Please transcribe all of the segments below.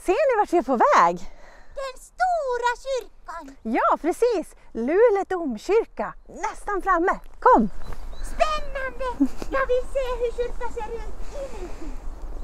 Ser ni vart vi är på väg? Den stora kyrkan! Ja, precis! Luleå domkyrka, nästan framme. Kom! Spännande! Jag vill se hur kyrkan ser ut inuti.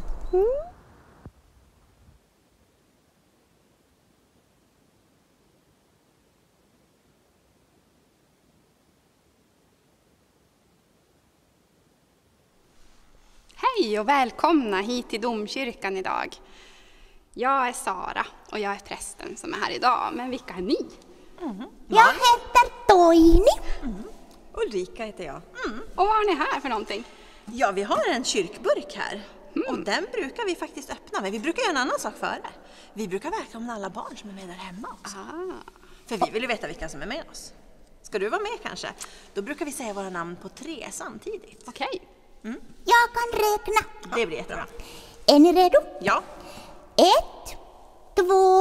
Hej och välkomna hit till domkyrkan idag. Jag är Sara och jag är prästen som är här idag. Men vilka är ni? Jag heter Toini. Ulrika heter jag. Och vad har ni här för någonting? Ja, vi har en kyrkburk här. Och den brukar vi faktiskt öppna, men vi brukar göra en annan sak före. Vi brukar välkomna alla barn som är med där hemma också. För vi vill ju veta vilka som är med oss. Ska du vara med kanske? Då brukar vi säga våra namn på 3 samtidigt. Okej. Jag kan räkna. Det blir jättebra. Är ni redo? Ja. 1, 2,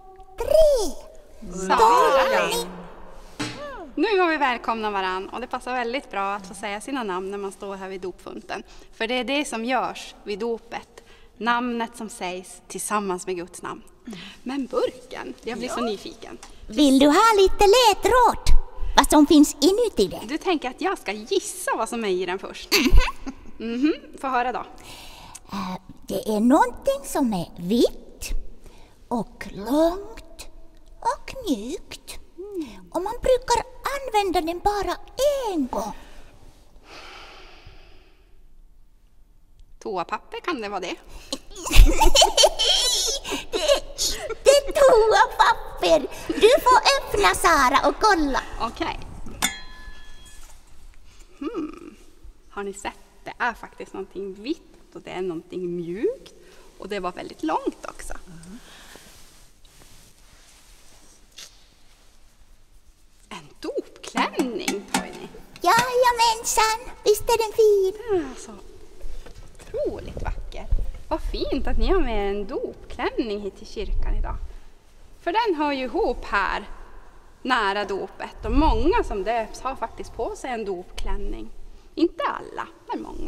3. Sara. Nu har vi välkomnat varann och det passar väldigt bra att få säga sina namn när man står här vid dopfunten. För det är det som görs vid dopet. Namnet som sägs tillsammans med Guds namn. Men burken, jag blir så nyfiken. Vill du ha lite ledtråd? Vad som finns inuti den? Du tänker att jag ska gissa vad som är i den först. Få höra då. Det är någonting som är vitt och långt och mjukt. Och man brukar använda den bara en gång. Toapapper, kan det vara det? Det är toapapper. Du får öppna, Sara, och kolla. Okej. Har ni sett? Det är faktiskt någonting vitt och det är någonting mjukt. Och det var väldigt långt också. En dopklänning, Toini. Jajamensan, visst är den fin? Alltså, otroligt vacker. Vad fint att ni har med en dopklänning hit till kyrkan idag. För den hör ju ihop här, nära dopet. Och många som döps har faktiskt på sig en dopklänning. Inte alla, men många.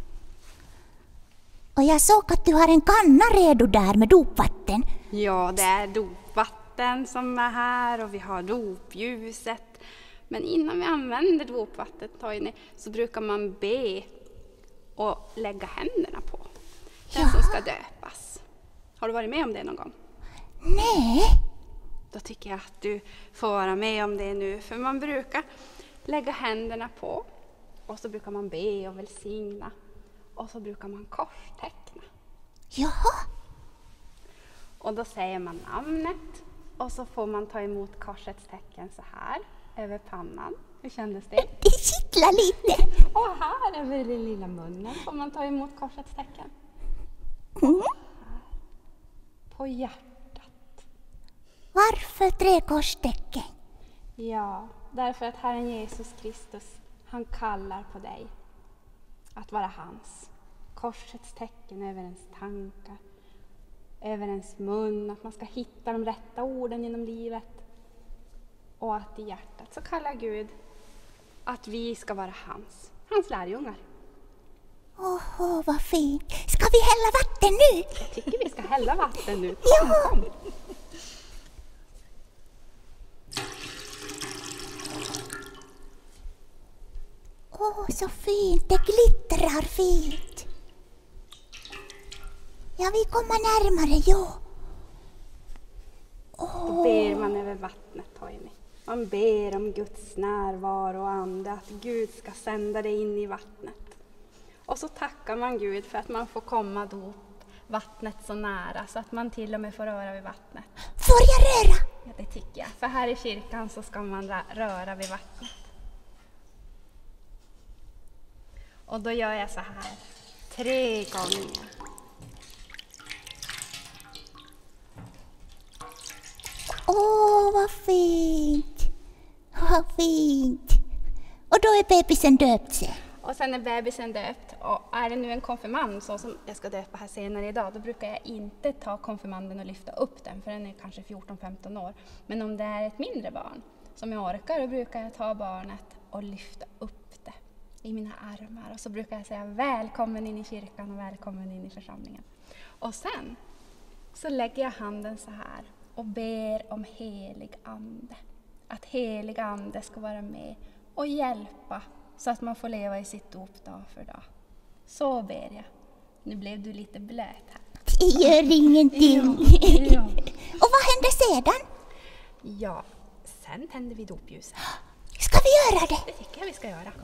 Och jag såg att du har en kanna redo där med dopvatten. Ja, det är dopvatten som är här och vi har dopljuset. Men innan vi använder dopvattnet, Toini, så brukar man be och lägga händerna på den som ska döpas. Har du varit med om det någon gång? Nej. Då tycker jag att du får vara med om det nu. För man brukar lägga händerna på och så brukar man be och välsigna. Och så brukar man korsteckna. Jaha. Och då säger man namnet och så får man ta emot korsets tecken så här över pannan. Hur kändes det? Det kittlar lite. Och här över den lilla munnen får man ta emot korsets tecken. Här. På hjärtat. Varför 3 korstecken? Ja, därför att Herren Jesus Kristus, han kallar på dig att vara hans. Korsets tecken över ens tankar, över ens mun, att man ska hitta de rätta orden genom livet. Och att i hjärtat så kallar Gud att vi ska vara hans lärjungar. Åh, vad fint. Ska vi hälla vatten nu? Jag tycker vi ska hälla vatten nu. Ja. Kom. Åh, så fint. Det glittrar fint. Jag vill komma närmare, ja. Då ber man över vattnet, Toini. Man ber om Guds närvaro och ande, att Gud ska sända dig in i vattnet. Och så tackar man Gud för att man får komma då vattnet så nära så att man till och med får röra vid vattnet. Får jag röra? Ja, det tycker jag. För här i kyrkan så ska man röra vid vattnet. Och då gör jag så här 3 gånger. Åh, vad fint. Vad fint. Och då är bebisen döpt sig. Och sen är bebisen döpt. Och är det nu en konfirmand så som jag ska döpa här senare idag, då brukar jag inte ta konfirmanden och lyfta upp den, för den är kanske 14-15 år. Men om det är ett mindre barn som jag orkar, då brukar jag ta barnet och lyfta upp det i mina armar. Och så brukar jag säga välkommen in i kyrkan och välkommen in i församlingen. Och sen Så lägger jag handen så här och ber om helig ande. Att helig ande ska vara med och hjälpa så att man får leva i sitt dop dag för dag. Så ber jag. Nu blev du lite blöt här. Det gör ingenting. Ja. Och vad händer sedan? Ja, sen tänder vi dopljuset. Ska vi göra det? Det tycker jag vi ska göra.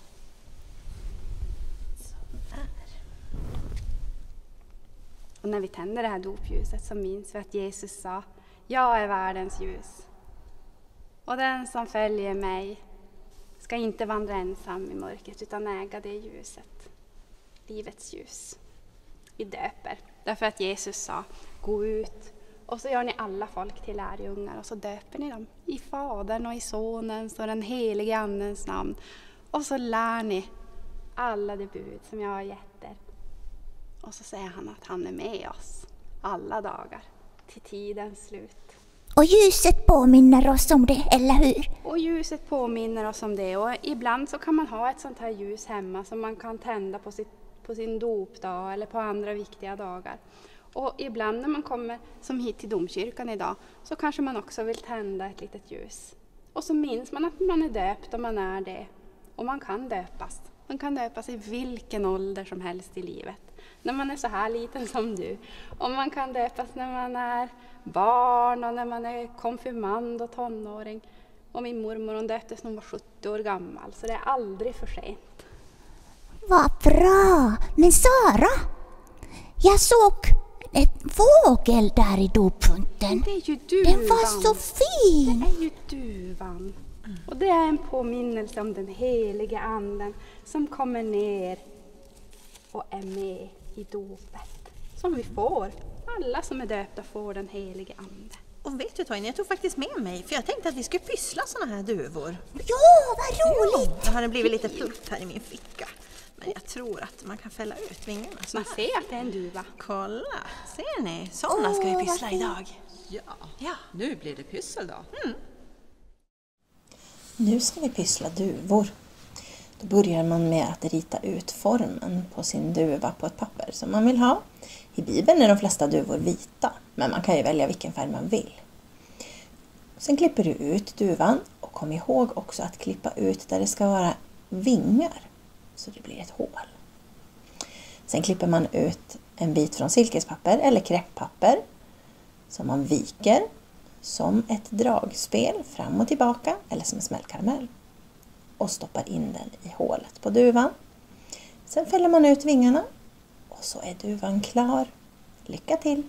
Och när vi tänder det här dopljuset så minns vi att Jesus sa: jag är världens ljus. Och den som följer mig ska inte vandra ensam i mörkret utan äga det ljuset. Livets ljus. Vi döper. Därför att Jesus sa: gå ut och så gör ni alla folk till lärjungar och så döper ni dem i Fadern och i Sonens och den helige Andens namn. Och så lär ni alla de bud som jag har gett er. Och så säger han att han är med oss alla dagar till tidens slut. Och ljuset påminner oss om det, eller hur? Och ljuset påminner oss om det. Och ibland så kan man ha ett sånt här ljus hemma som man kan tända på sin dopdag eller på andra viktiga dagar. Och ibland när man kommer som hit till domkyrkan idag så kanske man också vill tända ett litet ljus. Och så minns man att man är döpt och man är det. Och man kan döpas. Man kan döpas i vilken ålder som helst i livet. När man är så här liten som du. Och man kan döpas när man är barn och när man är konfirmand och tonåring. Och min mormor hon döptes när hon var 70 år gammal. Så det är aldrig för sent. Vad bra! Men Sara, jag såg ett fågel där i dopfunten. Det är ju duvan. Den var så fin! Det är ju duvan. Och det är en påminnelse om den helige anden som kommer ner och är med i dopet. Som vi får. Alla som är döpta får den helige ande. Och vet du Toine, jag tog faktiskt med mig för jag tänkte att vi skulle pyssla såna här duvor. Ja, vad roligt! Det hade blivit lite plutt här i min ficka. Men jag tror att man kan fälla ut vingarna. Man ser att det är en duva. Kolla, ser ni? Såna ska vi pyssla idag. Ja, nu blir det pyssel då. Nu ska vi pyssla duvor. Då börjar man med att rita ut formen på sin duva på ett papper som man vill ha. I Bibeln är de flesta duvor vita, men man kan ju välja vilken färg man vill. Sen klipper du ut duvan och kom ihåg också att klippa ut där det ska vara vingar så det blir ett hål. Sen klipper man ut en bit från silkespapper eller kräpppapper som man viker som ett dragspel fram och tillbaka eller som en smällkaramell och stoppar in den i hålet på duvan. Sen fäller man ut vingarna och så är duvan klar. Lycka till!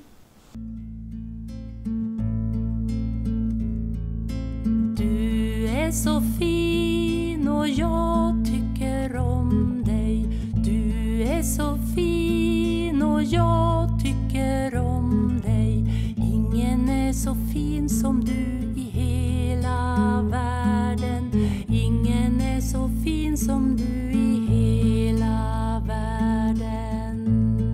Du är så fin och jag tycker om dig. Du är så fin och jag tycker om dig. Ingen är så fin som du i hela världen. Ingen är så fin som du i hela världen.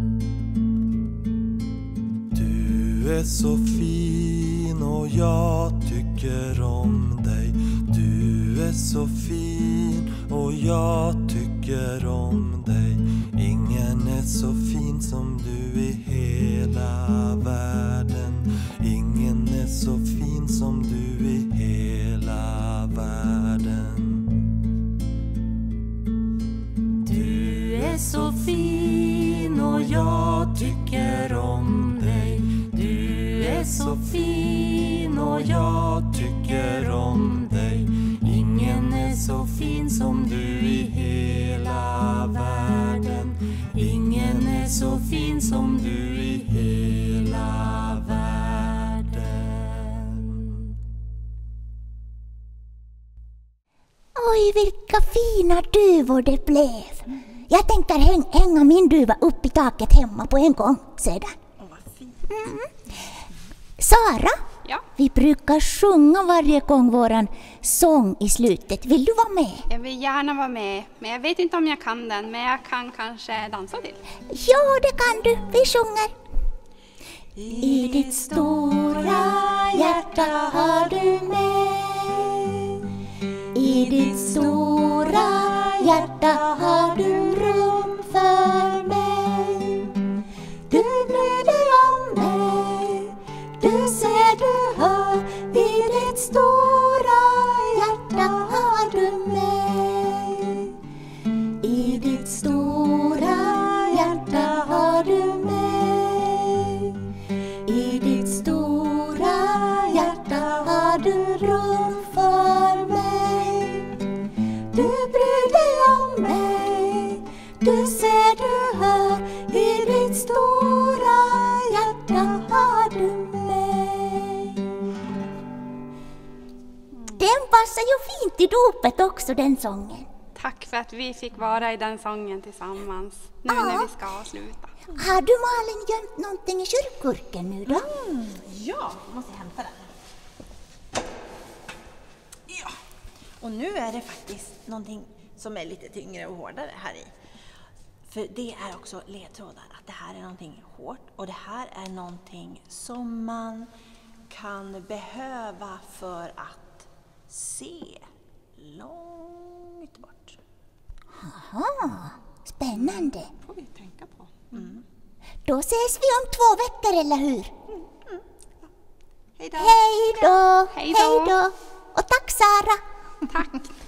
Du är så fin och jag tycker om dig. Du är så fin och jag tycker om dig. Ingen är så fin som du i hela världen. Ingen är så fin som du i hela världen. Du är så fin och jag tycker om dig. Du är så fin och jag tycker om dig. Ingen är så fin som du i hela världen. Ingen är så fin som du i hela världen. Oj, vilka fina duvor det blev. Jag tänker hänga min duva upp i taket hemma på en gång sedan. Vad fint. Sara, Ja. vi brukar sjunga varje gång våran sång i slutet. Vill du vara med? Jag vill gärna vara med, men jag vet inte om jag kan den, men jag kan kanske dansa till. Ja, det kan du. Vi sjunger. I ditt stora hjärta har du mig. I ditt stora hjärta har du rum för mig. Du bryr dig om mig I ditt stora hjärta har du mig. I ditt stora hjärta har du rum för mig. Du bryr dig om mig. Du ser, du hör. I ditt stora hjärta har du mig. Den passar ju fint i dopet också, den sången. Tack för att vi fick vara i den sången tillsammans nu när vi ska avsluta. Har du, Malin, gömt någonting i kyrkburken nu då? Ja, jag måste hämta den. Ja, och nu är det faktiskt någonting som är lite tyngre och hårdare här i. För det är också ledtrådar, att det här är någonting hårt och det här är någonting som man kan behöva för att se långt bort. Aha, spännande. Får vi tänka på. Då ses vi om 2 veckor, eller hur? Hej då. Hej då! Hej då. Och tack, Sara! Tack!